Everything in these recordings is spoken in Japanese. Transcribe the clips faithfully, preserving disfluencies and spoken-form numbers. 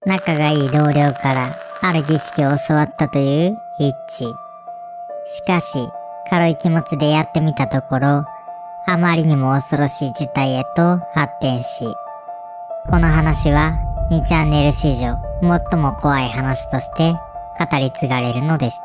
仲がいい同僚からある儀式を教わったというイッチ。しかし、軽い気持ちでやってみたところ、あまりにも恐ろしい事態へと発展し、この話はにチャンネル史上最も怖い話として語り継がれるのでした。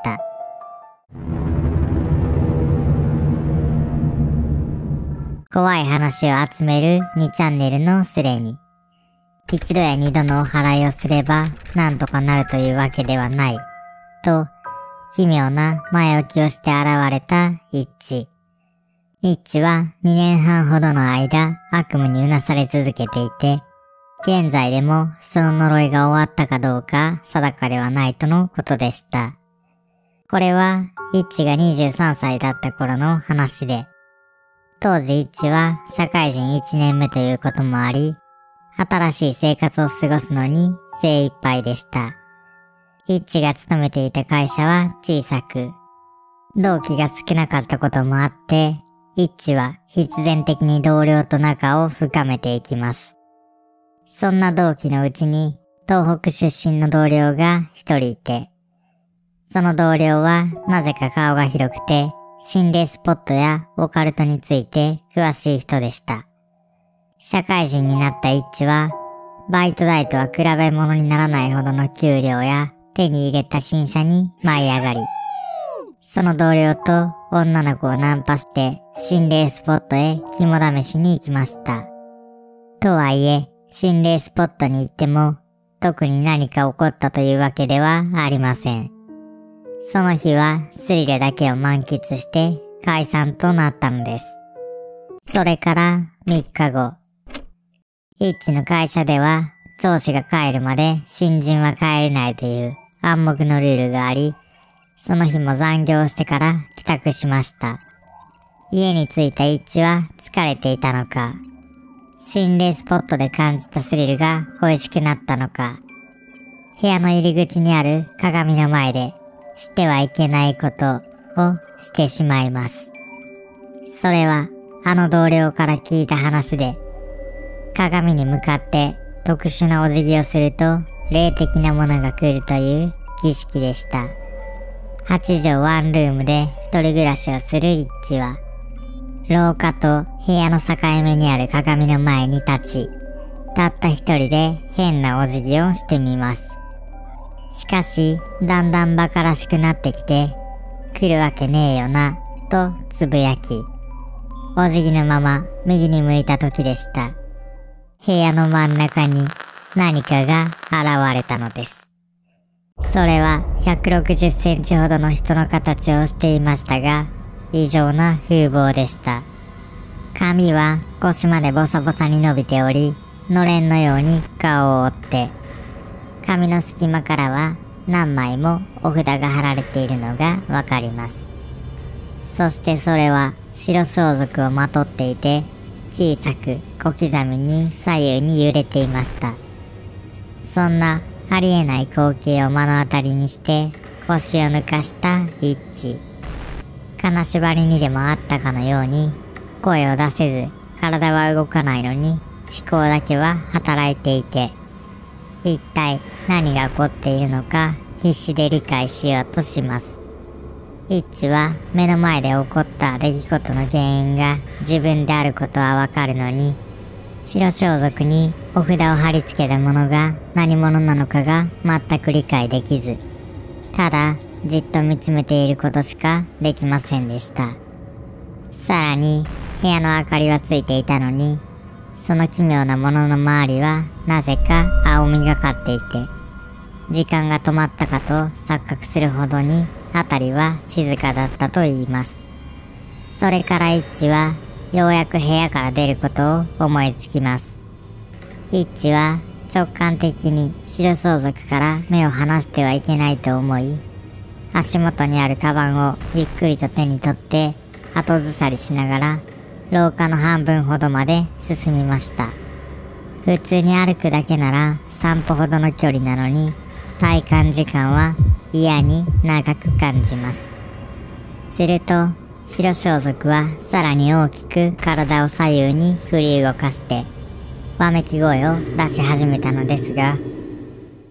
怖い話を集めるにチャンネルのスレに、一度や二度のお祓いをすればなんとかなるというわけではない、と奇妙な前置きをして現れたイッチ。イッチはにねんはんほどの間悪夢にうなされ続けていて、現在でもその呪いが終わったかどうか定かではないとのことでした。これはイッチがにじゅうさんさいだった頃の話で、当時イッチは社会人いちねんめということもあり、新しい生活を過ごすのに精一杯でした。イッチが勤めていた会社は小さく、同期が少なかったこともあって、イッチは必然的に同僚と仲を深めていきます。そんな同期のうちに東北出身の同僚が一人いて、その同僚はなぜか顔が広くて、心霊スポットやオカルトについて詳しい人でした。社会人になったイッチは、バイト代とは比べ物にならないほどの給料や手に入れた新車に舞い上がり、その同僚と女の子をナンパして心霊スポットへ肝試しに行きました。とはいえ、心霊スポットに行っても特に何か起こったというわけではありません。その日はスリルだけを満喫して解散となったのです。それからみっかご、イッチの会社では上司が帰るまで新人は帰れないという暗黙のルールがあり、その日も残業してから帰宅しました。家に着いたイッチは疲れていたのか、心霊スポットで感じたスリルが恋しくなったのか、部屋の入り口にある鏡の前でしてはいけないことをしてしまいます。それはあの同僚から聞いた話で、鏡に向かって特殊なお辞儀をすると霊的なものが来るという儀式でした。はちじょうワンルームで一人暮らしをするイッチは、廊下と部屋の境目にある鏡の前に立ち、たった一人で変なお辞儀をしてみます。しかし、だんだん馬鹿らしくなってきて、来るわけねえよな、とつぶやき、お辞儀のまま右に向いた時でした。部屋の真ん中に何かが現れたのです。それはひゃくろくじゅっセンチほどの人の形をしていましたが、異常な風貌でした。髪は腰までボサボサに伸びており、のれんのように顔を覆って、髪の隙間からは何枚もお札が貼られているのがわかります。そしてそれは白装束をまとっていて、小さく小刻みに左右に揺れていました。そんなありえない光景を目の当たりにして腰を抜かしたイッチ。金縛りにでもあったかのように声を出せず体は動かないのに思考だけは働いていて、一体何が起こっているのか必死で理解しようとします。イッチは目の前で起こった出来事の原因が自分であることはわかるのに、白装束にお札を貼り付けたものが何者なのかが全く理解できず、ただじっと見つめていることしかできませんでした。さらに部屋の明かりはついていたのに、その奇妙なものの周りはなぜか青みがかっていて、時間が止まったかと錯覚するほどに辺りは静かだったと言います。それからイッチはようやく部屋から出ることを思いつきます。イッチは直感的に白装束から目を離してはいけないと思い、足元にあるカバンをゆっくりと手に取って後ずさりしながら廊下の半分ほどまで進みました。普通に歩くだけなら散歩ほどの距離なのに、体感時間は嫌に長く感じます。すると白装束はさらに大きく体を左右に振り動かしてわめき声を出し始めたのですが、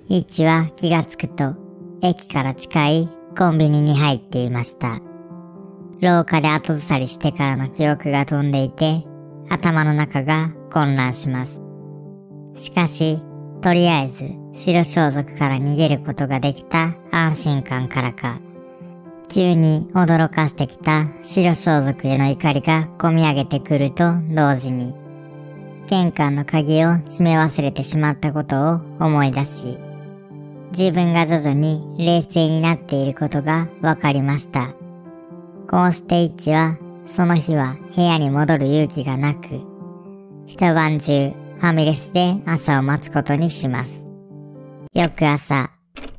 イッチは気がつくと、駅から近いコンビニに入っていました。廊下で後ずさりしてからの記憶が飛んでいて、頭の中が混乱します。しかし、とりあえず白装束から逃げることができた安心感からか、急に驚かしてきた白装束への怒りがこみ上げてくると同時に、玄関の鍵を閉め忘れてしまったことを思い出し、自分が徐々に冷静になっていることがわかりました。こうしてイッチは、その日は部屋に戻る勇気がなく、一晩中ファミレスで朝を待つことにします。翌朝、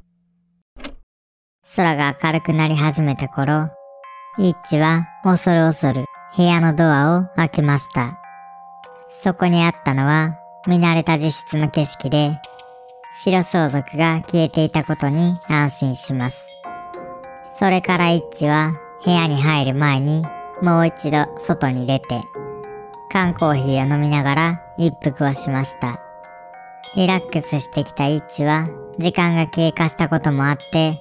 空が明るくなり始めた頃、イッチは恐る恐る部屋のドアを開けました。そこにあったのは見慣れた自室の景色で、白装束が消えていたことに安心します。それからイッチは部屋に入る前にもう一度外に出て、缶コーヒーを飲みながら一服をしました。リラックスしてきたイッチは時間が経過したこともあって、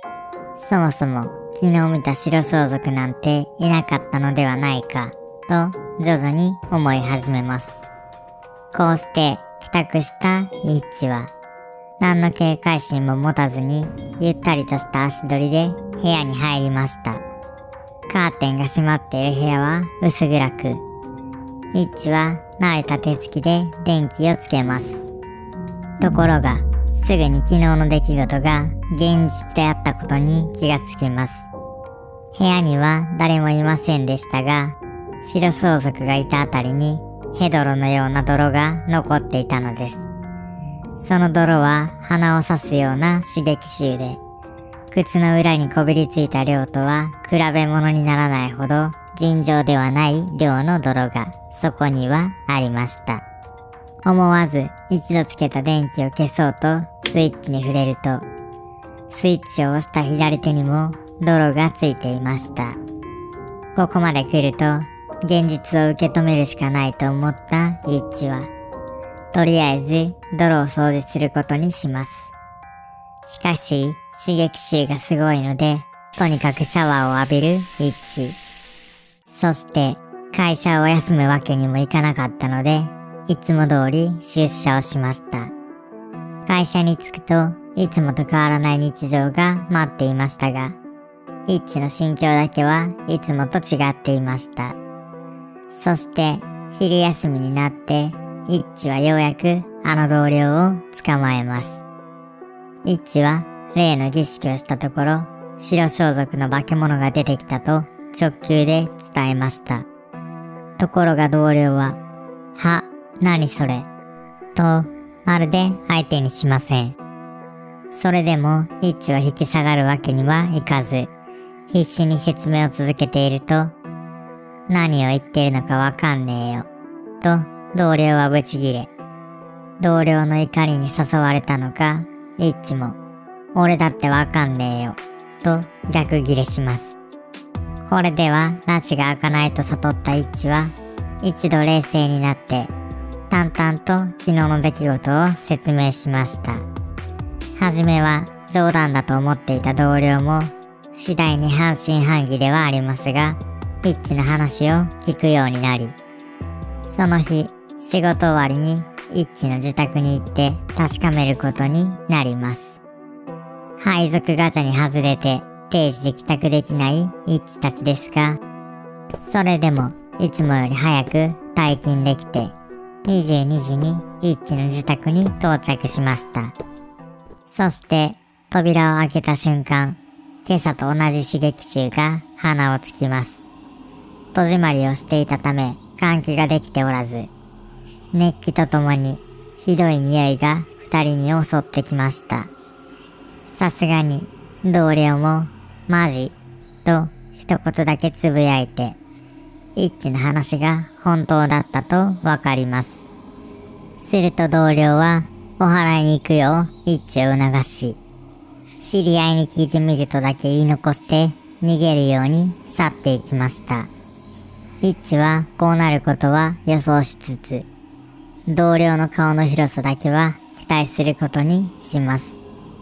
そもそも昨日見た白装束なんていなかったのではないかと徐々に思い始めます。こうして帰宅したイッチは何の警戒心も持たずにゆったりとした足取りで部屋に入りました。カーテンが閉まっている部屋は薄暗く、イッチは慣れた手つきで電気をつけます。ところがすぐに昨日の出来事が現実であったことに気がつきます。部屋には誰もいませんでしたが、白装束がいたあたりにヘドロのような泥が残っていたのです。その泥は鼻を刺すような刺激臭で、靴の裏にこびりついた量とは比べ物にならないほど尋常ではない量の泥がそこにはありました。思わず一度つけた電気を消そうとスイッチに触れると、スイッチを押した左手にも泥がついていました。ここまで来ると現実を受け止めるしかないと思ったイッチは、とりあえず泥を掃除することにします。しかし刺激臭がすごいので、とにかくシャワーを浴びるイッチ。そして会社を休むわけにもいかなかったので、いつも通り出社をしました。会社に着くといつもと変わらない日常が待っていましたが、イッチの心境だけはいつもと違っていました。そして昼休みになってイッチはようやくあの同僚を捕まえます。イッチは例の儀式をしたところ、白装束の化け物が出てきたと直球で伝えました。ところが同僚は、は、何それとまるで相手にしません。それでもイッチは引き下がるわけにはいかず、必死に説明を続けていると、何を言っているのかわかんねえよと同僚はブチギレ、同僚の怒りに誘われたのか、イッチも俺だってわかんねえよと逆ギレします。これでは拉致が開かないと悟ったイッチは一度冷静になって淡々と昨日の出来事を説明しました。はじめは冗談だと思っていた同僚も次第に半信半疑ではありますが、イッチの話を聞くようになり、その日仕事終わりにイッチの自宅に行って確かめることになります。配属ガチャに外れて定時で帰宅できないイッチたちですが、それでもいつもより早く退勤できてにじゅうにじにイッチの自宅に到着しました。そして扉を開けた瞬間、今朝と同じ刺激臭が鼻をつきます。戸締まりをしていたため換気ができておらず、熱気とともにひどい匂いが二人に襲ってきました。さすがに同僚もマジと一言だけつぶやいて、イッチの話が本当だったとわかります。すると同僚はお祓いに行くようイッチを促し、知り合いに聞いてみるとだけ言い残して逃げるように去っていきました。イッチはこうなることは予想しつつ、同僚の顔の広さだけは期待することにします。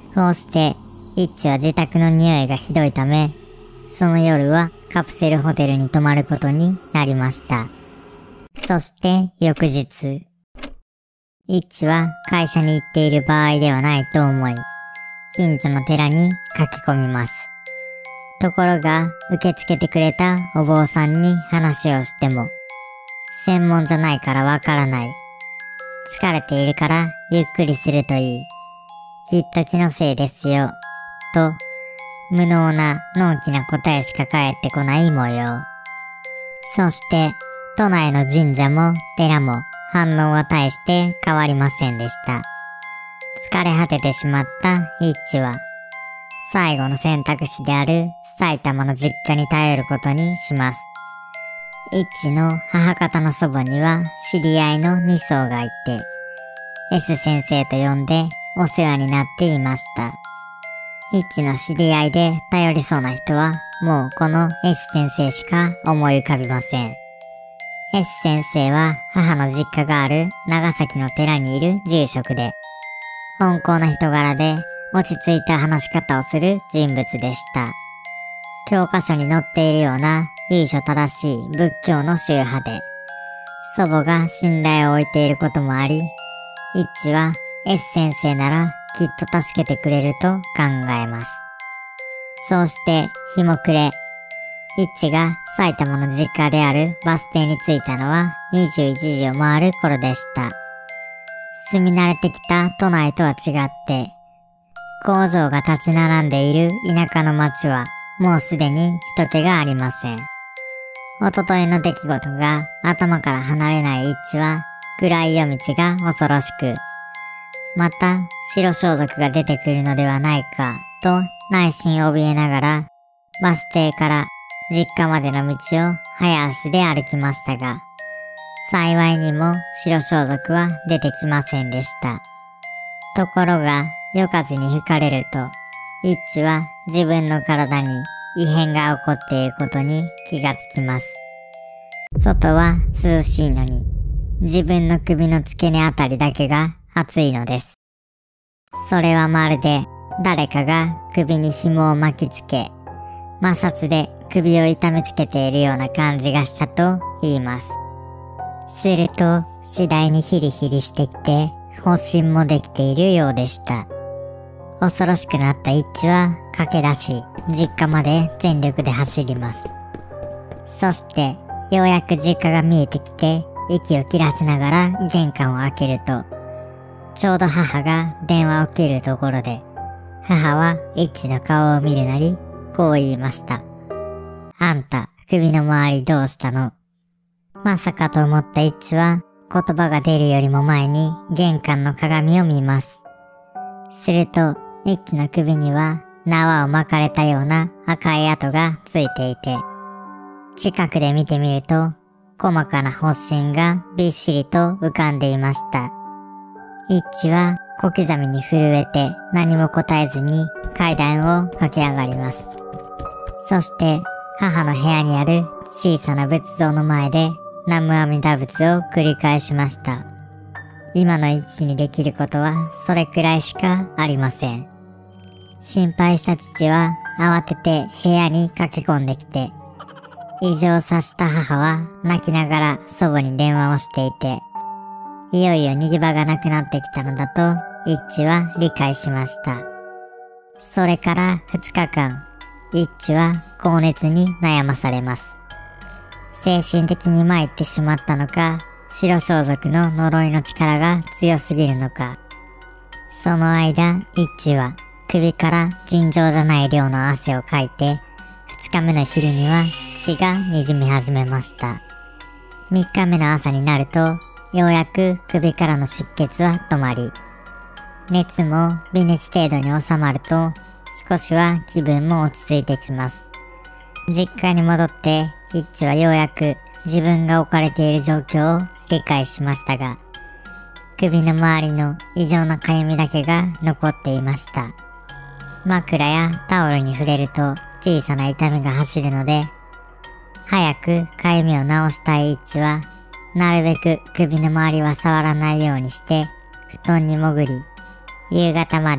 こうして、イッチは自宅の匂いがひどいため、その夜はカプセルホテルに泊まることになりました。そして翌日、イッチは会社に行っている場合ではないと思い、近所の寺に駆け込みます。ところが、受け付けてくれたお坊さんに話をしても、専門じゃないからわからない。疲れているからゆっくりするといい。きっと気のせいですよ。と、無能な、のんきな答えしか返ってこない模様。そして、都内の神社も寺も反応は大して変わりませんでした。疲れ果ててしまったイッチは、最後の選択肢である埼玉の実家に頼ることにします。イッチの母方の祖母には知り合いのにそうがいて、S 先生と呼んでお世話になっていました。イッチの知り合いで頼りそうな人はもうこの S 先生しか思い浮かびません。S 先生は母の実家がある長崎の寺にいる住職で、温厚な人柄で落ち着いた話し方をする人物でした。教科書に載っているような由緒正しい仏教の宗派で、祖母が信頼を置いていることもあり、イッチは S 先生ならきっと助けてくれると考えます。そうして日も暮れ、イッチが埼玉の実家であるバス停に着いたのはにじゅういちじを回る頃でした。住み慣れてきた都内とは違って、工場が立ち並んでいる田舎の町はもうすでに人気がありません。一昨日の出来事が頭から離れないイッチは暗い夜道が恐ろしく、また白装束が出てくるのではないかと内心怯えながらバス停から実家までの道を早足で歩きましたが、幸いにも白装束は出てきませんでした。ところが夜風に吹かれると、イッチは自分の体に異変が起こっていることに気がつきます。外は涼しいのに、自分の首の付け根あたりだけが暑いのです。それはまるで誰かが首に紐を巻きつけ、摩擦で首を痛めつけているような感じがしたと言います。すると次第にヒリヒリしてきて発疹もできているようでした。恐ろしくなったイッチは駆け出し実家まで全力で走ります。そしてようやく実家が見えてきて息を切らせながら玄関を開けると、ちょうど母が電話を切るところで、母はイッチの顔を見るなりこう言いました。あんた首の周りどうしたの？まさかと思ったイッチは言葉が出るよりも前に玄関の鏡を見ます。するとイッチの首には縄を巻かれたような赤い跡がついていて、近くで見てみると細かな発疹がびっしりと浮かんでいました。イッチは小刻みに震えて何も答えずに階段を駆け上がります。そして母の部屋にある小さな仏像の前で南無阿弥陀仏を繰り返しました。今のイッチにできることはそれくらいしかありません。心配した父は慌てて部屋に駆け込んできて、異常を察した母は泣きながら祖母に電話をしていて、いよいよ逃げ場がなくなってきたのだとイッチは理解しました。それからふつかかん、イッチは高熱に悩まされます。精神的に参ってしまったのか、白装束の呪いの力が強すぎるのか。その間、イッチは首から尋常じゃない量の汗をかいて、ふつかめの昼には血が滲み始めました。みっかめの朝になると、ようやく首からの出血は止まり、熱も微熱程度に収まると、少しは気分も落ち着いてきます。実家に戻って、イッチはようやく自分が置かれている状況を理解しましたが、首の周りの異常なかゆみだけが残っていました。枕やタオルに触れると小さな痛みが走るので、早くかゆみを治したいイッチは、なるべく首の周りは触らないようにして、布団に潜り、夕方まで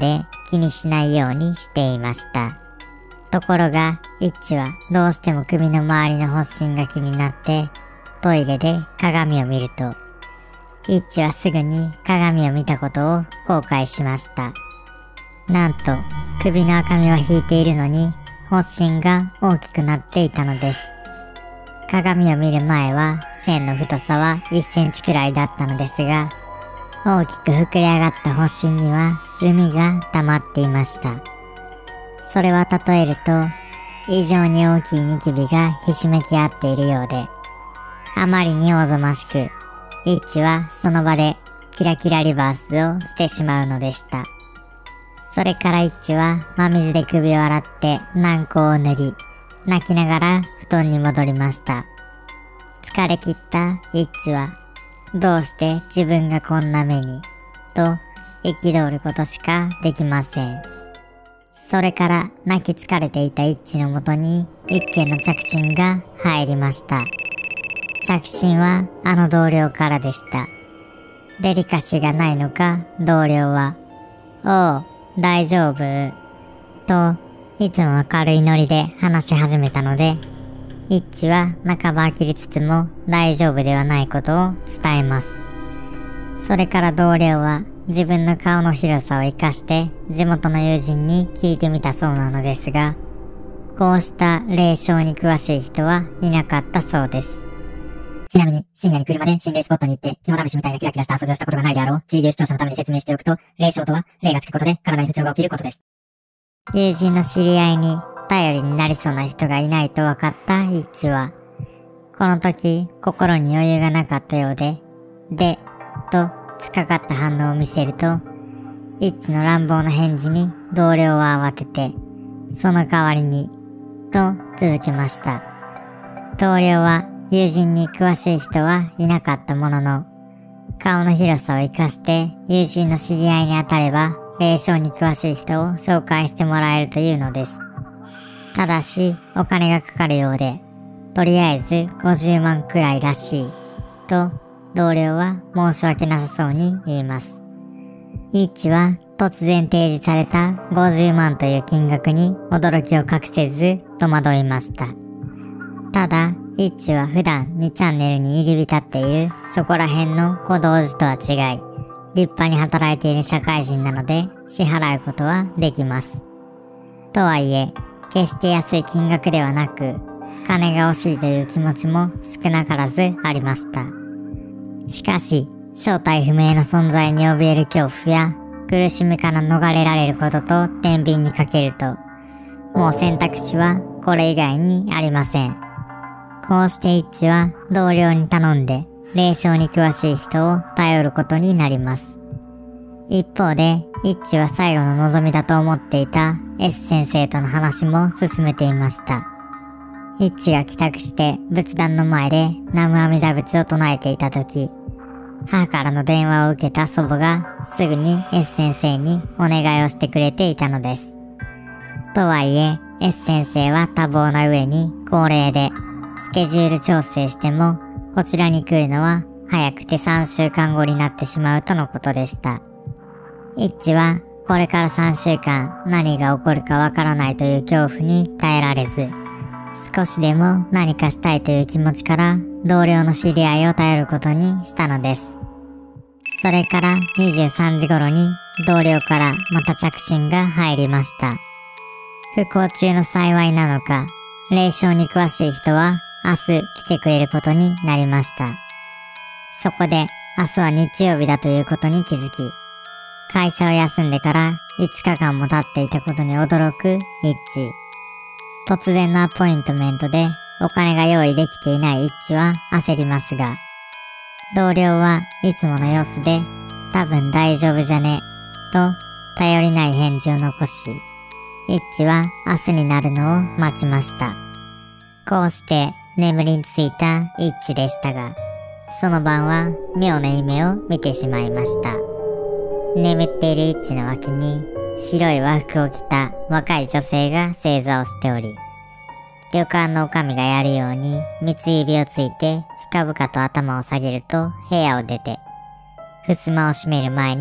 気にしないようにしていました。ところが、イッチはどうしても首の周りの発疹が気になって、トイレで鏡を見ると、イッチはすぐに鏡を見たことを後悔しました。なんと、首の赤みは引いているのに、発疹が大きくなっていたのです。鏡を見る前は線の太さはいっセンチくらいだったのですが、大きく膨れ上がった発疹には膿が溜まっていました。それは例えると、異常に大きいニキビがひしめき合っているようで、あまりにおぞましく、イッチはその場でキラキラリバースをしてしまうのでした。それからイッチは真水で首を洗って軟膏を塗り、泣きながら布団に戻りました。疲れ切ったイッチは、どうして自分がこんな目に、と憤ることしかできません。それから泣き疲れていたイッチのもとに一件の着信が入りました。着信はあの同僚からでした。デリカシーがないのか同僚は、おう、大丈夫といつもの軽いノリで話し始めたので、イッチは半ば呆りつつも大丈夫ではないことを伝えます。それから同僚は自分の顔の広さを生かして地元の友人に聞いてみたそうなのですが、こうした霊障に詳しい人はいなかったそうです。ちなみに深夜に車で心霊スポットに行って肝試しみたいなキラキラした遊びをしたことがないであろう ジーユー 視聴者のために説明しておくと、霊障とは霊がつくことで体に不調が起きることです。友人の知り合いに頼りになりそうな人がいないと分かったイッチは、この時心に余裕がなかったようで、で、とつかかった反応を見せると、イッチの乱暴な返事に同僚は慌てて、その代わりに、と続けました。同僚は友人に詳しい人はいなかったものの、顔の広さを生かして友人の知り合いに当たれば、霊障に詳しい人を紹介してもらえるというのです。ただし、お金がかかるようで、とりあえずごじゅうまんくらいらしい、と同僚は申し訳なさそうに言います。イッチは突然提示されたごじゅうまんという金額に驚きを隠せず戸惑いました。ただ、イッチは普段にチャンネルに入り浸っているそこら辺の小道寺とは違い、立派に働いている社会人なので支払うことはできます。とはいえ、決して安い金額ではなく、金が欲しいという気持ちも少なからずありました。しかし、正体不明の存在に怯える恐怖や苦しみから逃れられることと天秤にかけると、もう選択肢はこれ以外にありません。こうしてイッチは同僚に頼んで霊障に詳しい人を頼ることになります。一方で、イッチは最後の望みだと思っていた S 先生との話も進めていました。イッチが帰宅して仏壇の前で南無阿弥陀仏を唱えていたとき、母からの電話を受けた祖母がすぐに S 先生にお願いをしてくれていたのです。とはいえ、S 先生は多忙な上に高齢で、スケジュール調整してもこちらに来るのは早くてさんしゅうかんごになってしまうとのことでした。イッチはこれからさんしゅうかん何が起こるかわからないという恐怖に耐えられず、少しでも何かしたいという気持ちから同僚の知り合いを頼ることにしたのです。それからにじゅうさんじ頃に同僚からまた着信が入りました。不幸中の幸いなのか、霊障に詳しい人は明日来てくれることになりました。そこで明日は日曜日だということに気づき、会社を休んでからいつかかんも経っていたことに驚くイッチ。突然のアポイントメントでお金が用意できていないイッチは焦りますが、同僚はいつもの様子で多分大丈夫じゃねと頼りない返事を残し、イッチは明日になるのを待ちました。こうして眠りについたイッチでしたが、その晩は妙な夢を見てしまいました。眠っているイッチの脇に白い和服を着た若い女性が正座をしており、旅館の女将がやるように三つ指をついて深々と頭を下げると部屋を出て、襖を閉める前に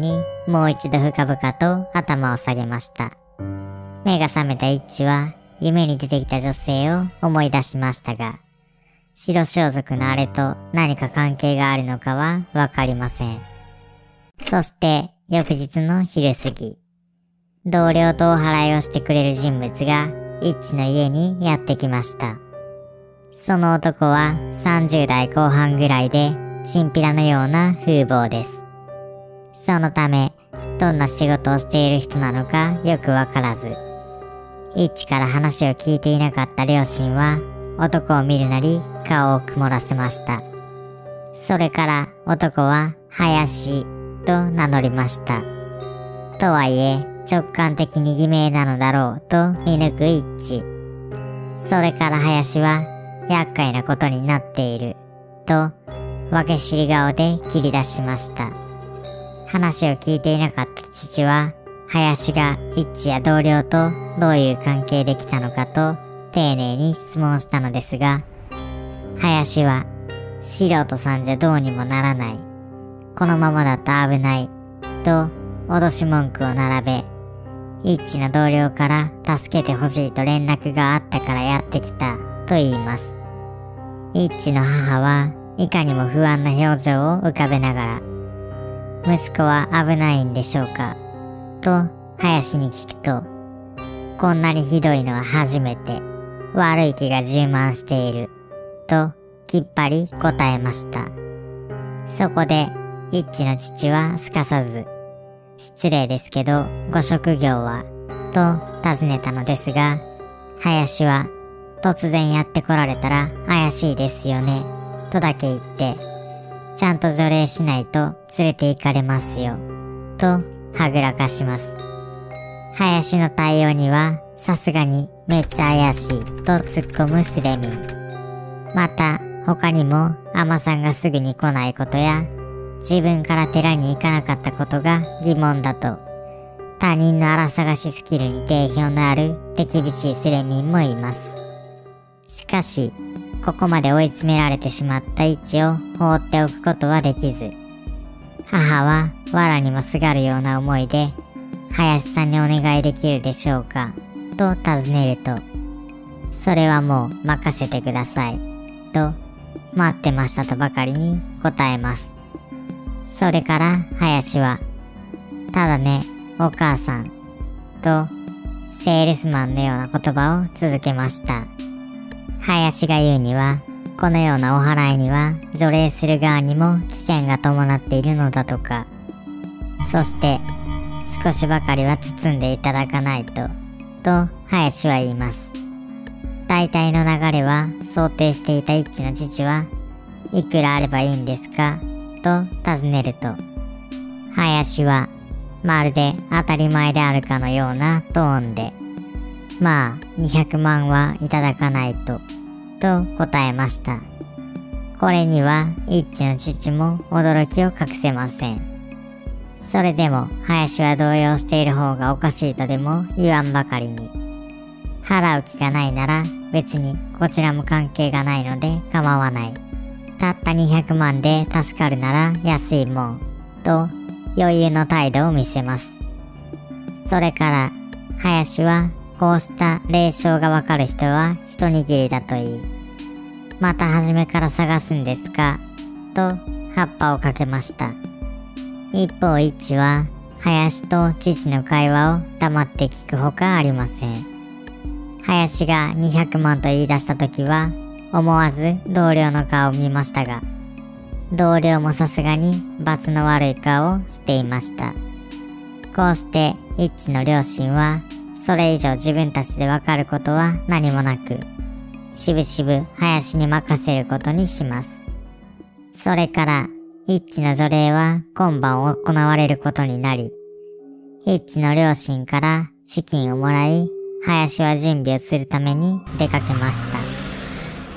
もう一度深々と頭を下げました。目が覚めた一致は夢に出てきた女性を思い出しましたが、白装束のあれと何か関係があるのかはわかりません。そして翌日の昼過ぎ、同僚とお祓いをしてくれる人物が一致の家にやってきました。その男はさんじゅう代後半ぐらいでチンピラのような風貌です。そのため、どんな仕事をしている人なのかよくわからず、一致から話を聞いていなかった両親は男を見るなり顔を曇らせました。それから男は林と名乗りました。とはいえ直感的に偽名なのだろうと見抜く一致。それから林は厄介なことになっていると分け知り顔で切り出しました。話を聞いていなかった父は林が一致や同僚とどういう関係できたのかと丁寧に質問したのですが、林は素人さんじゃどうにもならない、このままだと危ないと脅し文句を並べ、一致の同僚から助けてほしいと連絡があったからやってきたと言います。一致の母はいかにも不安な表情を浮かべながら、息子は危ないんでしょうかと林に聞くと、こんなにひどいのは初めて、悪い気が充満しているときっぱり答えました。そこで一致の父はすかさず、失礼ですけどご職業はと尋ねたのですが、林は突然やってこられたら怪しいですよねとだけ言って、ちゃんと除霊しないと連れて行かれますよとはぐらかします。林の対応にはさすがにめっちゃ怪しいと突っ込むスレミン。また他にも海女さんがすぐに来ないことや、自分から寺に行かなかったことが疑問だと、他人の荒探しスキルに定評のある手厳しいスレミンもいます。しかしここまで追い詰められてしまった一致を放っておくことはできず、母は藁にもすがるような思いで、林さんにお願いできるでしょうかと尋ねると、それはもう任せてくださいと待ってましたとばかりに答えます。それから林は、ただねお母さんとセールスマンのような言葉を続けました。林が言うには、このようなお祓いには除霊する側にも危険が伴っているのだとか、そして少しばかりは包んでいただかないとと林は言います。大体の流れは想定していた一致の父は、いくらあればいいんですかと尋ねると、林はまるで当たり前であるかのようなトーンで、まあにひゃくまんはいただかないとと答えました。これには一致の父も驚きを隠せません。それでも林は動揺している方がおかしいとでも言わんばかりに、払う気がないなら別にこちらも関係がないので構わない、たったにひゃくまんで助かるなら安いもんと余裕の態度を見せます。それから林はこうした霊障がわかる人は一握りだと言い、また初めから探すんですかと葉っぱをかけました。一方一致は林と父の会話を黙って聞くほかありません。林がにひゃくまんと言い出した時は思わず同僚の顔を見ましたが、同僚もさすがに罰の悪い顔をしていました。こうして一致の両親はそれ以上自分たちでわかることは何もなく、しぶしぶ林に任せることにします。それから一致の除霊は今晩行われることになり、一致の両親から資金をもらい、林は準備をするために出かけました。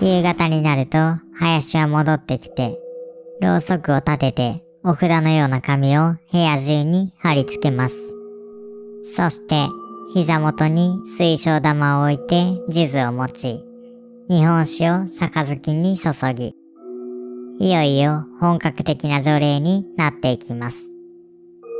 夕方になると林は戻ってきて、ろうそくを立ててお札のような紙を部屋中に貼り付けます。そして膝元に水晶玉を置いて数珠を持ち、日本酒を杯に注ぎ、いよいよ本格的な除霊になっていきます。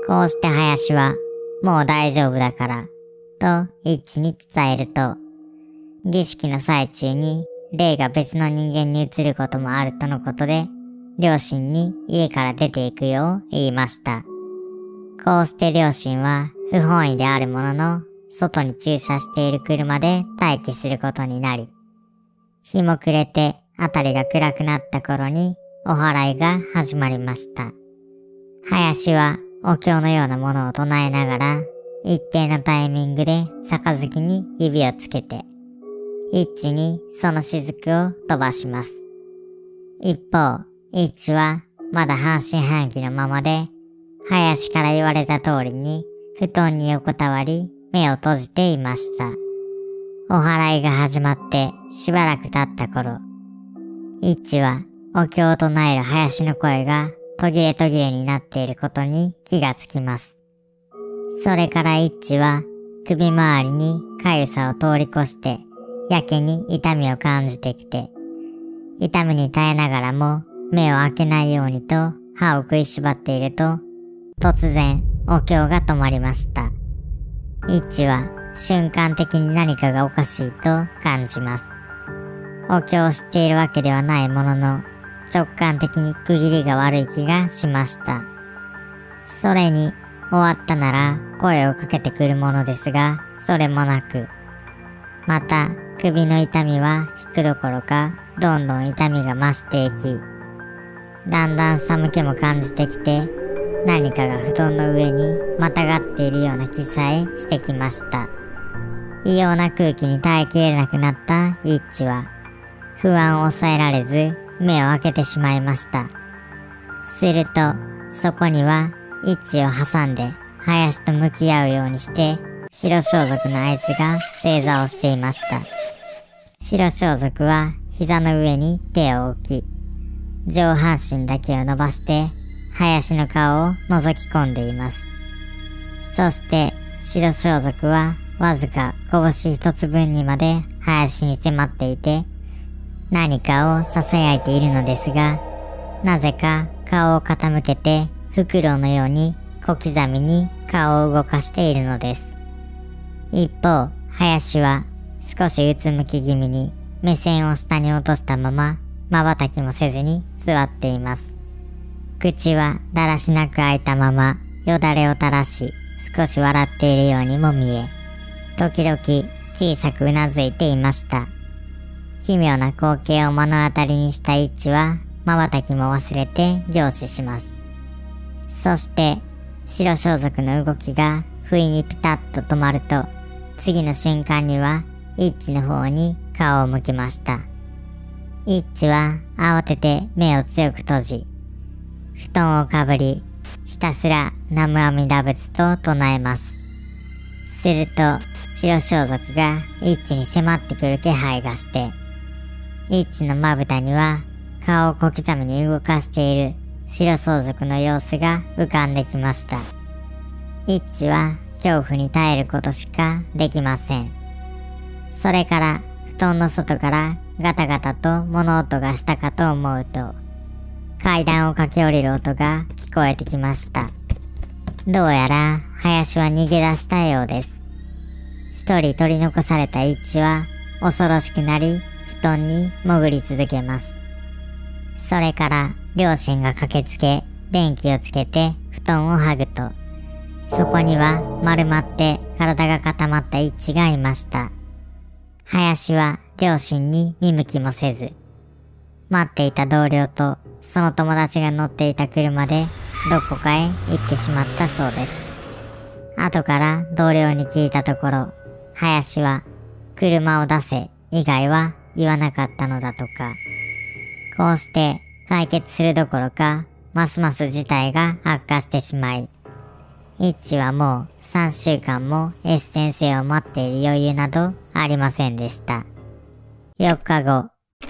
こうして林は、もう大丈夫だから、と一致に伝えると、儀式の最中に霊が別の人間に移ることもあるとのことで、両親に家から出ていくよう言いました。こうして両親は不本意であるものの、外に駐車している車で待機することになり、日も暮れて辺りが暗くなった頃にお祓いが始まりました。林はお経のようなものを唱えながら、一定のタイミングで杯に指をつけて、一致にその雫を飛ばします。一方、一致はまだ半信半疑のままで、林から言われた通りに布団に横たわり目を閉じていました。お祓いが始まってしばらく経った頃、一致はお経を唱える林の声が途切れ途切れになっていることに気がつきます。それから一致は首周りに痒さを通り越してやけに痛みを感じてきて、痛みに耐えながらも目を開けないようにと歯を食いしばっていると、突然お経が止まりました。一致は瞬間的に何かがおかしいと感じます。お経を知っているわけではないものの、直感的に区切りが悪い気がしました。それに、終わったなら声をかけてくるものですが、それもなく。また、首の痛みは引くどころか、どんどん痛みが増していき、だんだん寒気も感じてきて、何かが布団の上にまたがっているような気さえしてきました。異様な空気に耐えきれなくなった一致は、不安を抑えられず目を開けてしまいました。すると、そこには一致を挟んで林と向き合うようにして、白装束のあいつが正座をしていました。白装束は膝の上に手を置き、上半身だけを伸ばして、林の顔を覗き込んでいます。そして、白装束はわずか拳一つ分にまで林に迫っていて、何かを囁いているのですが、なぜか顔を傾けてフクロウのように小刻みに顔を動かしているのです。一方、林は少しうつむき気味に目線を下に落としたまま、瞬きもせずに座っています。口はだらしなく開いたまま、よだれを垂らし、少し笑っているようにも見え、時々小さくうなずいていました。奇妙な光景を目の当たりにした一致は、瞬きも忘れて凝視します。そして、白装束の動きが不意にピタッと止まると、次の瞬間には一致の方に顔を向けました。一致は慌てて目を強く閉じ、布団をかぶり、ひたすら南無阿弥陀仏と唱えます。すると、白装束が一致に迫ってくる気配がして、一致のまぶたには顔を小刻みに動かしている白装束の様子が浮かんできました。一致は恐怖に耐えることしかできません。それから布団の外からガタガタと物音がしたかと思うと、階段を駆け下りる音が聞こえてきました。どうやら林は逃げ出したようです。一人取り残された一致は恐ろしくなり、布団に潜り続けます。それから両親が駆けつけ、電気をつけて布団を剥ぐと、そこには丸まって体が固まった一致がいました。林は両親に見向きもせず、待っていた同僚とその友達が乗っていた車でどこかへ行ってしまったそうです。後から同僚に聞いたところ、林は車を出せ以外は言わなかったのだとか。こうして解決するどころか、ますます事態が悪化してしまい、一致はもうさんしゅうかんも S 先生を待っている余裕などありませんでした。よっかご、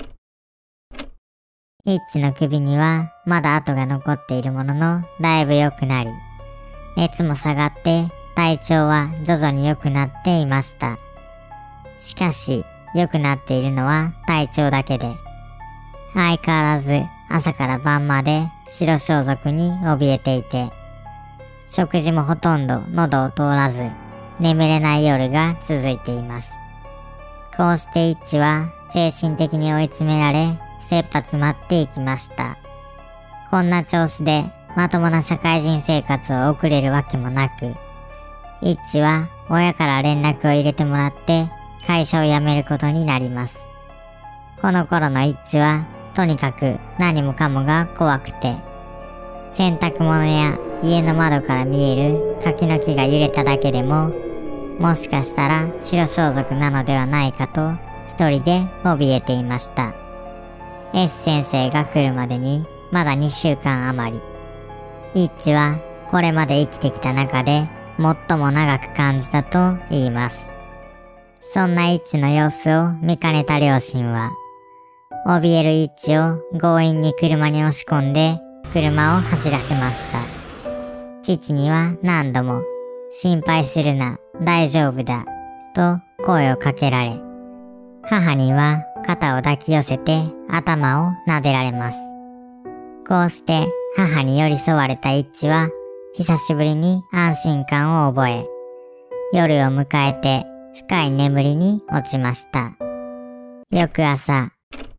一致の首にはまだ跡が残っているものの、だいぶ良くなり、熱も下がって体調は徐々に良くなっていました。しかし、良くなっているのは体調だけで、相変わらず朝から晩まで白装束に怯えていて、 食事もほとんど喉を通らず、眠れない夜が続いています。こうしてイッチは精神的に追い詰められ、切羽詰まっていきました。こんな調子でまともな社会人生活を送れるわけもなく、イッチは親から連絡を入れてもらって会社を辞めることになります。この頃のイッチはとにかく何もかもが怖くて、洗濯物や家の窓から見える柿の木が揺れただけでも、もしかしたら白装束なのではないかと一人で怯えていました。S 先生が来るまでにまだにしゅうかん余り。イッチはこれまで生きてきた中で最も長く感じたと言います。そんなイッチの様子を見かねた両親は、怯えるイッチを強引に車に押し込んで車を走らせました。父には何度も心配するな、大丈夫だと声をかけられ、母には肩を抱き寄せて頭を撫でられます。こうして母に寄り添われたイッチは久しぶりに安心感を覚え、夜を迎えて深い眠りに落ちました。翌朝、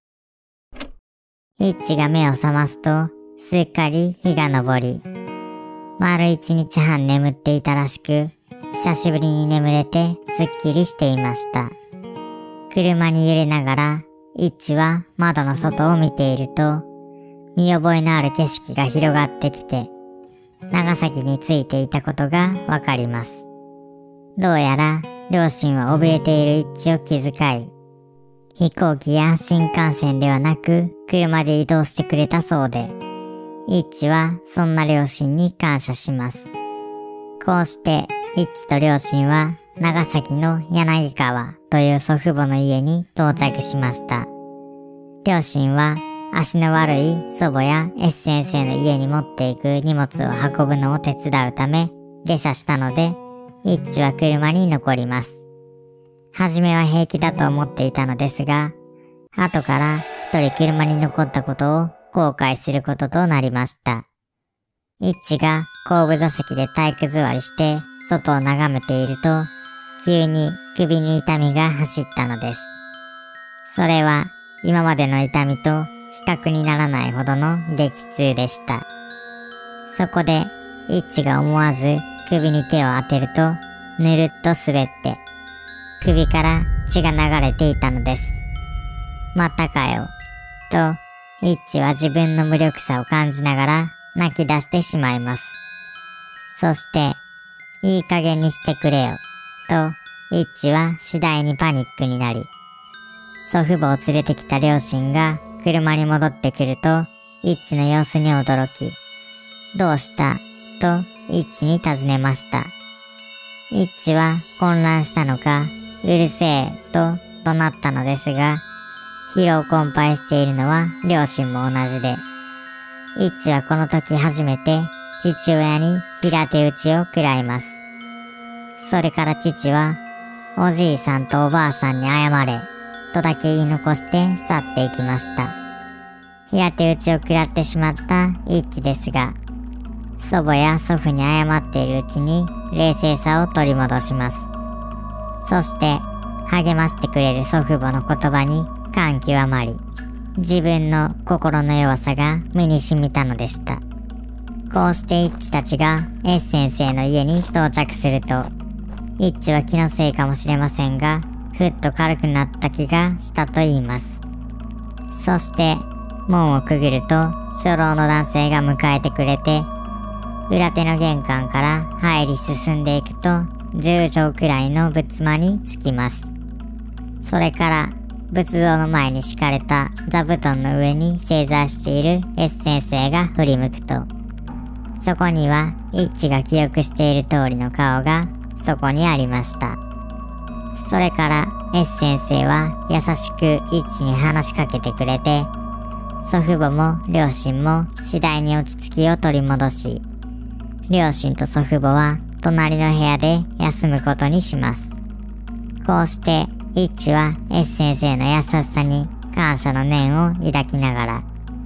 イッチが目を覚ますとすっかり日が昇り、丸一日半眠っていたらしく、久しぶりに眠れてすっきりしていました。車に揺れながら、イッチは窓の外を見ていると、見覚えのある景色が広がってきて、長崎に着いていたことがわかります。どうやら、両親は怯えているイッチを気遣い、飛行機や新幹線ではなく、車で移動してくれたそうで、イッチはそんな両親に感謝します。こうして、イッチと両親は長崎の柳川という祖父母の家に到着しました。両親は足の悪い祖母や S 先生の家に持っていく荷物を運ぶのを手伝うため下車したので、イッチは車に残ります。はじめは平気だと思っていたのですが、後から一人車に残ったことを後悔することとなりました。イッチが後部座席で体育座りして外を眺めていると、急に首に痛みが走ったのです。それは今までの痛みと比較にならないほどの激痛でした。そこでイッチが思わず首に手を当てると、ぬるっと滑って首から血が流れていたのです。またかよ、とイッチは自分の無力さを感じながら泣き出してしまいます。そして、いい加減にしてくれよ、とイッチは次第にパニックになり、祖父母を連れてきた両親が車に戻ってくると、イッチの様子に驚き、どうしたとイッチに尋ねました。イッチは混乱したのか、うるせえと怒鳴ったのですが、疲労困憊しているのは両親も同じで、イッチはこの時初めて父親に平手打ちを食らいます。それから父は、おじいさんとおばあさんに謝れ、とだけ言い残して去っていきました。平手打ちを食らってしまったイッチですが、祖母や祖父に謝っているうちに冷静さを取り戻します。そして励ましてくれる祖父母の言葉に感極まり、自分の心の弱さが身に染みたのでした。こうしてイッチたちが S 先生の家に到着すると、イッチは気のせいかもしれませんが、ふっと軽くなった気がしたと言います。そして門をくぐると初老の男性が迎えてくれて、裏手の玄関から入り進んでいくとじゅうじょうくらいの仏間に着きます。それから仏像の前に敷かれた座布団の上に正座している S 先生が振り向くと、そこにはイッチが記憶している通りの顔がそこにありました。それから S 先生は優しくイッチに話しかけてくれて、祖父母も両親も次第に落ち着きを取り戻し、両親と祖父母は隣の部屋で休むことにします。こうしてイッチは S 先生の優しさに感謝の念を抱きながら、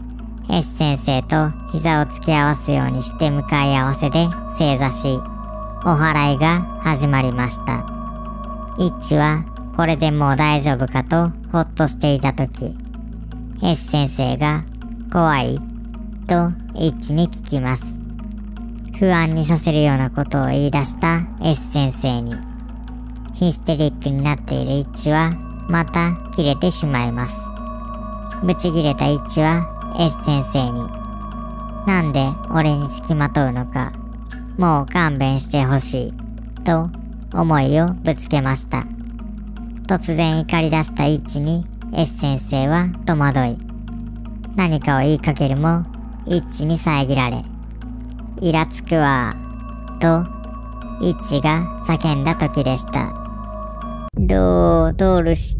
S 先生と膝を突き合わすようにして向かい合わせで正座し、お祓いが始まりました。イッチはこれでもう大丈夫かとほっとしていたとき、S 先生が怖いとイッチに聞きます。不安にさせるようなことを言い出した S 先生に、ヒステリックになっているイッチはまた切れてしまいます。ブチ切れたイッチは S 先生に、なんで俺につきまとうのか、もう勘弁してほしいと思いをぶつけました。突然怒り出したイッチに S 先生は戸惑い、何かを言いかけるもイッチに遮られ、イラつくわーとイッチが叫んだ時でした。どうどるして、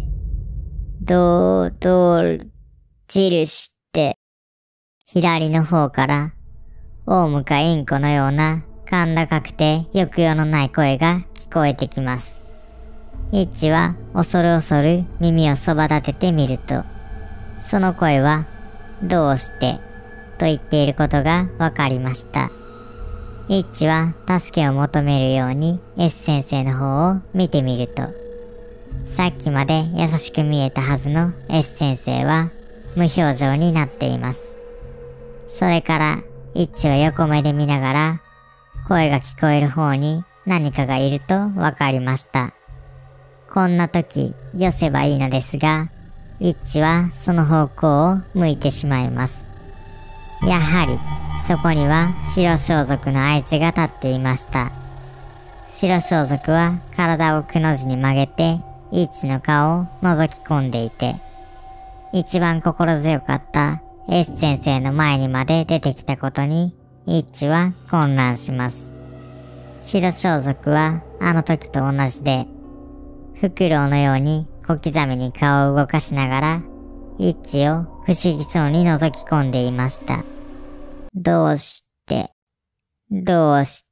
どうどるちるして、左の方からオウムかインコのような甲高くて抑揚のない声が聞こえてきます。イッチは恐る恐る耳をそば立ててみると、その声はどうしてと言っていることがわかりました。イッチは助けを求めるように S 先生の方を見てみると、さっきまで優しく見えたはずの S 先生は無表情になっています。それからイッチは横目で見ながら、声が聞こえる方に何かがいるとわかりました。こんな時、よせばいいのですが、イッチはその方向を向いてしまいます。やはり、そこには白装束のあいつが立っていました。白装束は体をくの字に曲げて、イッチの顔を覗き込んでいて、一番心強かった S 先生の前にまで出てきたことに、イッチは混乱します。白装束はあの時と同じで、フクロウのように小刻みに顔を動かしながら、イッチを不思議そうに覗き込んでいました。どうして、どうして。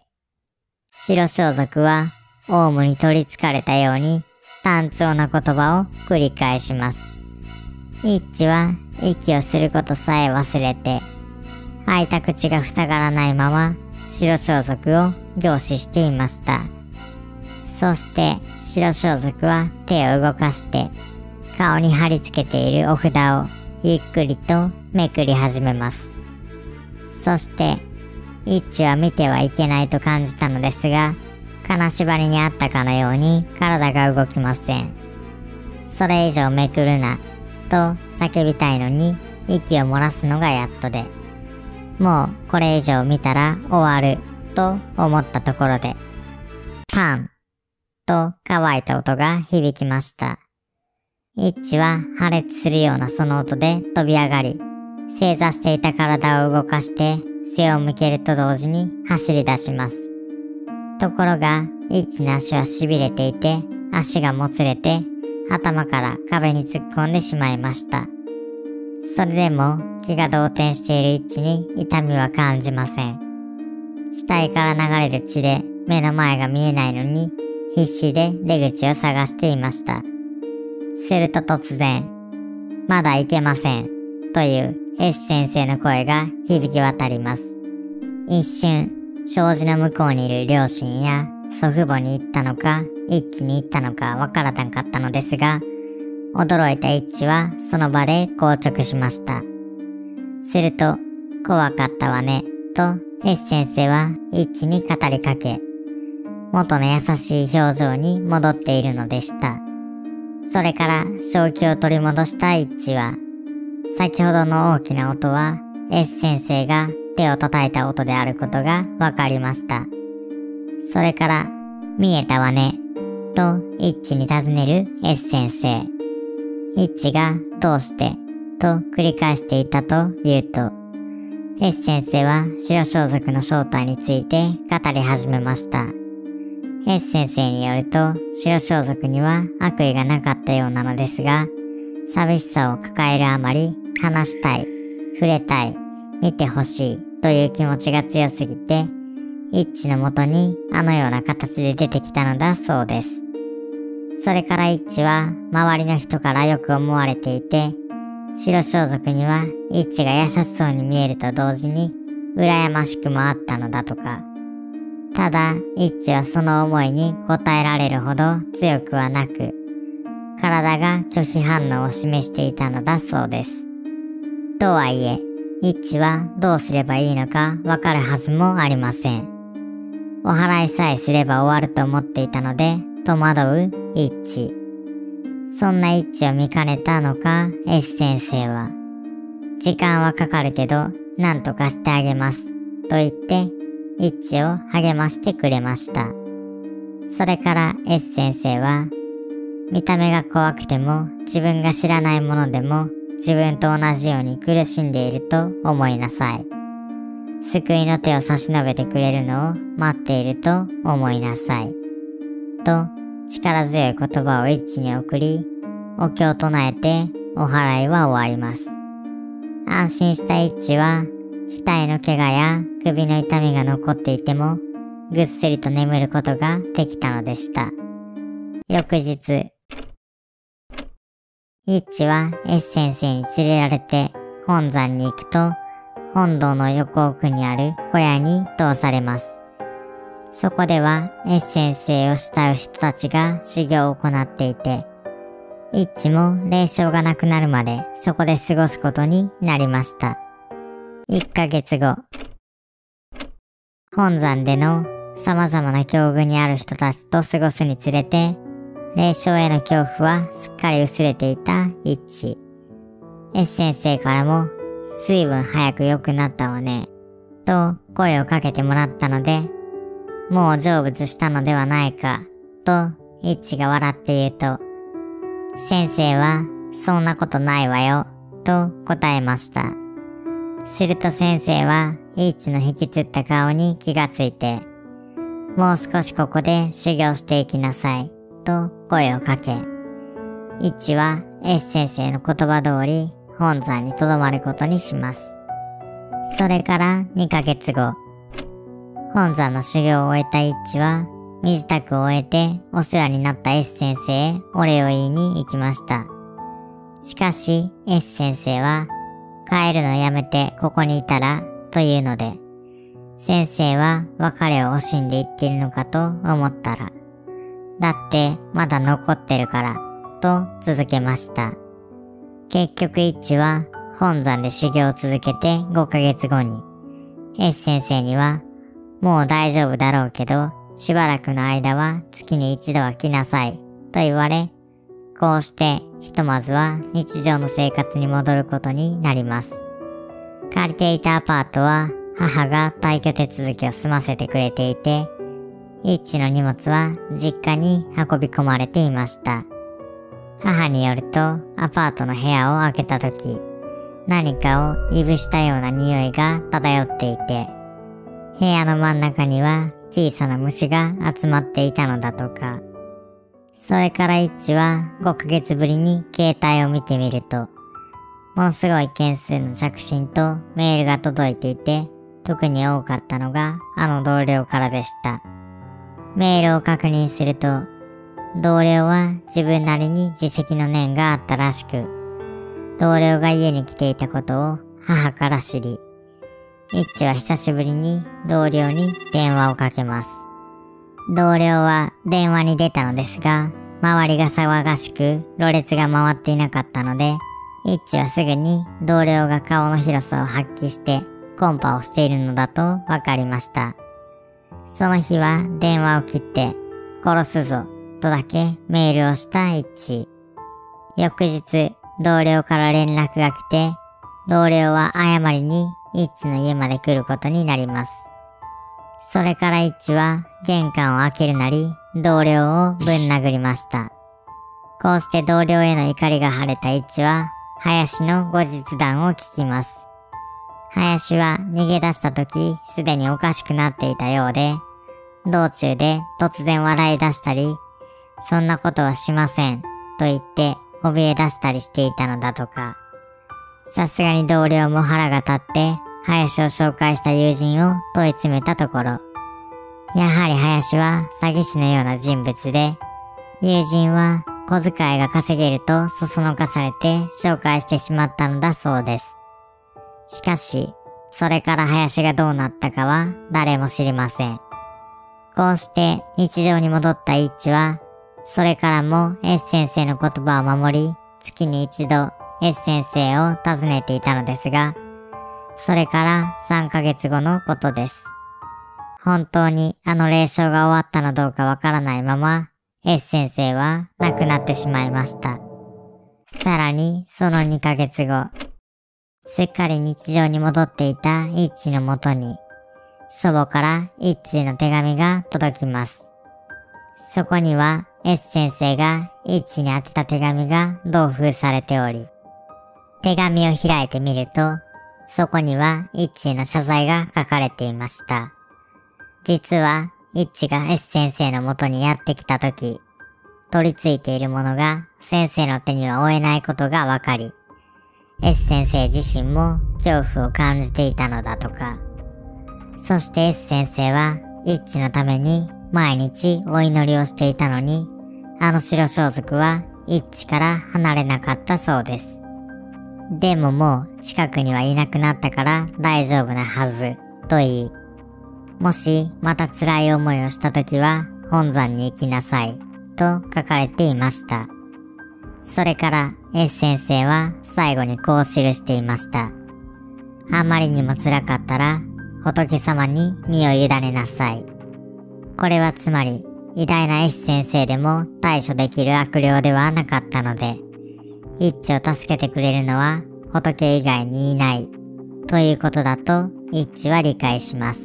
白装束はオウムに取りつかれたように単調な言葉を繰り返します。イッチは息をすることさえ忘れて、開いた口が塞がらないまま白装束を凝視していました。そして白装束は手を動かして顔に貼り付けているお札をゆっくりとめくり始めます。そしてイッチは見てはいけないと感じたのですが、金縛りにあったかのように体が動きません。それ以上めくるなと叫びたいのに息を漏らすのがやっとで、もうこれ以上見たら終わると思ったところで、パンと乾いた音が響きました。イッチは破裂するようなその音で飛び上がり、正座していた体を動かして背を向けると同時に走り出します。ところがイッチの足は痺れていて、足がもつれて頭から壁に突っ込んでしまいました。それでも気が動転しているイッチに痛みは感じません。額から流れる血で目の前が見えないのに必死で出口を探していました。すると突然、まだ行けませんという S 先生の声が響き渡ります。一瞬、障子の向こうにいる両親や祖父母に言ったのか、イッチに言ったのかわからなかったのですが、驚いたイッチはその場で硬直しました。すると、怖かったわね、と S 先生はイッチに語りかけ、元の優しい表情に戻っているのでした。それから正気を取り戻したイッチは、先ほどの大きな音は S 先生が手を叩いた音であることがわかりました。それから、見えたわね、とイッチに尋ねる S 先生。イッチがどうしてと繰り返していたと言うと、S 先生は白装束の正体について語り始めました。S 先生によると、白装束には悪意がなかったようなのですが、寂しさを抱えるあまり、話したい、触れたい、見てほしいという気持ちが強すぎて、イッチのもとにあのような形で出てきたのだそうです。それからイッチは周りの人からよく思われていて、 白装束には一致が優しそうに見えると同時に羨ましくもあったのだとか。ただ一致はその思いに応えられるほど強くはなく、体が拒否反応を示していたのだそうです。とはいえ、一致はどうすればいいのかわかるはずもありません。お祓いさえすれば終わると思っていたので戸惑う一致。そんな一致を見かねたのか S 先生は、時間はかかるけど何とかしてあげますと言って一致を励ましてくれました。それから S 先生は、見た目が怖くても自分が知らないものでも自分と同じように苦しんでいると思いなさい。救いの手を差し伸べてくれるのを待っていると思いなさい。と力強い言葉を一致に送り、お経を唱えてお祓いは終わります。安心した一致は、額の怪我や首の痛みが残っていても、ぐっすりと眠ることができたのでした。翌日、一致は S 先生に連れられて本山に行くと、本堂の横奥にある小屋に通されます。そこでは S 先生を慕う人たちが修行を行っていて、一致も霊障がなくなるまでそこで過ごすことになりました。いっかげつご、本山での様々な境遇にある人たちと過ごすにつれて、霊障への恐怖はすっかり薄れていた一致。S 先生からも、随分早く良くなったわね、と声をかけてもらったので、もう成仏したのではないか、と一致が笑って言うと、先生はそんなことないわよ、と答えました。すると先生は一致の引きつった顔に気がついて、もう少しここで修行していきなさい、と声をかけ、一致は S 先生の言葉通り本山に留まることにします。それからにかげつご、本山の修行を終えた一致は、身支度を終えてお世話になった S 先生へお礼を言いに行きました。しかし S 先生は、帰るのやめてここにいたらというので、先生は別れを惜しんで言っているのかと思ったら、だってまだ残ってるからと続けました。結局一致は本山で修行を続けてごかげつごに、S 先生にはもう大丈夫だろうけど、しばらくの間は月に一度は来なさいと言われ、こうしてひとまずは日常の生活に戻ることになります。借りていたアパートは母が退去手続きを済ませてくれていて、一致の荷物は実家に運び込まれていました。母によるとアパートの部屋を開けたとき、何かをいぶしたような匂いが漂っていて、部屋の真ん中には小さな虫が集まっていたのだとか。それから一致はごかげつぶりに携帯を見てみると、ものすごい件数の着信とメールが届いていて、特に多かったのがあの同僚からでした。メールを確認すると、同僚は自分なりに自責の念があったらしく、同僚が家に来ていたことを母から知り、一致は久しぶりに同僚に電話をかけます。同僚は電話に出たのですが、周りが騒がしく、ろれつが回っていなかったので、一致はすぐに同僚が顔の広さを発揮してコンパをしているのだとわかりました。その日は電話を切って、殺すぞとだけメールをした一致。翌日、同僚から連絡が来て、同僚は謝りに一致の家まで来ることになります。それから一致は玄関を開けるなり同僚をぶん殴りました。こうして同僚への怒りが晴れた一致は林の後日談を聞きます。林は逃げ出した時すでにおかしくなっていたようで、道中で突然笑い出したり、そんなことはしませんと言って怯え出したりしていたのだとか。さすがに同僚も腹が立って林を紹介した友人を問い詰めたところ、やはり林は詐欺師のような人物で、友人は小遣いが稼げるとそそのかされて紹介してしまったのだそうです。しかし、それから林がどうなったかは誰も知りません。こうして日常に戻ったイッチは、それからも S 先生の言葉を守り、月に一度 S 先生を訪ねていたのですが、それからさんかげつごのことです。本当にあの霊障が終わったのどうかわからないまま、S 先生は亡くなってしまいました。さらにそのにかげつご、すっかり日常に戻っていたイッチのもとに、祖母からイッチへの手紙が届きます。そこには S 先生がイッチに宛てた手紙が同封されており、手紙を開いてみると、そこにはイッチへの謝罪が書かれていました。実は、イッチが S 先生の元にやってきたとき、取り付いているものが先生の手には負えないことがわかり、S 先生自身も恐怖を感じていたのだとか。そして S 先生はイッチのために毎日お祈りをしていたのに、あの白装束はイッチから離れなかったそうです。でももう近くにはいなくなったから大丈夫なはずと言い、もしまた辛い思いをしたときは本山に行きなさいと書かれていました。それから S 先生は最後にこう記していました。あまりにも辛かったら仏様に身を委ねなさい。これはつまり偉大な S 先生でも対処できる悪霊ではなかったので、イッチを助けてくれるのは仏以外にいないということだとイッチは理解します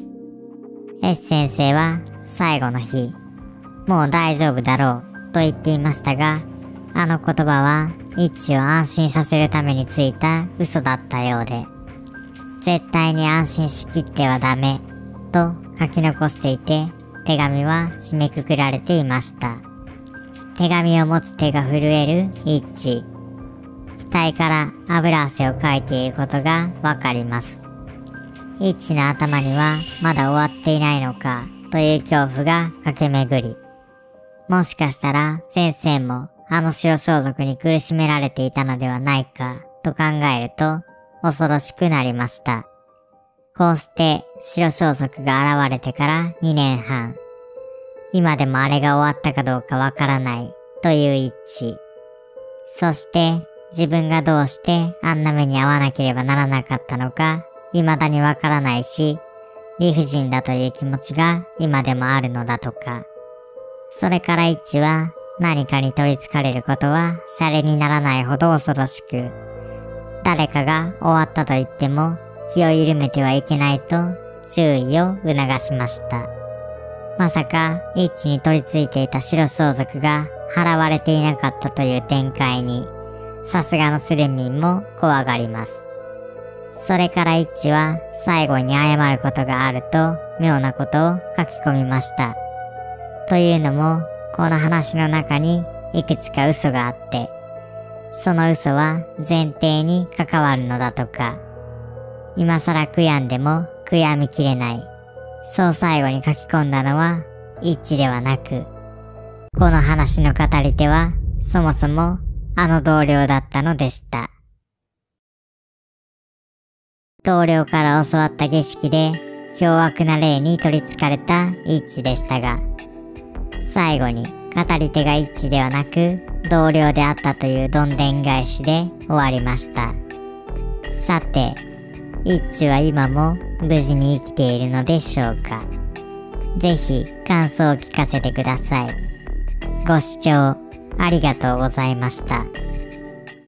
。S 先生は最後の日、もう大丈夫だろうと言っていましたが、あの言葉はイッチを安心させるためについた嘘だったようで、絶対に安心しきってはダメと書き残していて、手紙は締めくくられていました。手紙を持つ手が震えるイッチ。額から油汗をかいていることがわかります。イッチの頭にはまだ終わっていないのかという恐怖が駆け巡り、もしかしたら先生もあの白装束に苦しめられていたのではないかと考えると恐ろしくなりました。こうして白装束が現れてからにねんはん。今でもあれが終わったかどうかわからないというイッチ。そして自分がどうしてあんな目に遭わなければならなかったのか未だにわからないし、理不尽だという気持ちが今でもあるのだとか。それからイッチは何かに取り憑かれることはシャレにならないほど恐ろしく、誰かが終わったと言っても気を緩めてはいけないと注意を促しました。まさかイッチに取り付いていた白装束が払われていなかったという展開に、さすがのスレミンも怖がります。それからイッチは最後に謝ることがあると妙なことを書き込みました。というのも、この話の中にいくつか嘘があって、その嘘は前提に関わるのだとか、今更悔やんでも悔やみきれない。そう最後に書き込んだのはイッチではなく、この話の語り手はそもそもあの同僚だったのでした。同僚から教わった儀式で凶悪な霊に取り憑かれたイッチでしたが、最後に語り手がイッチではなく同僚であったというどんでん返しで終わりました。さて、イッチは今も無事に生きているのでしょうか。ぜひ感想を聞かせてください。ご視聴ありがとうございました。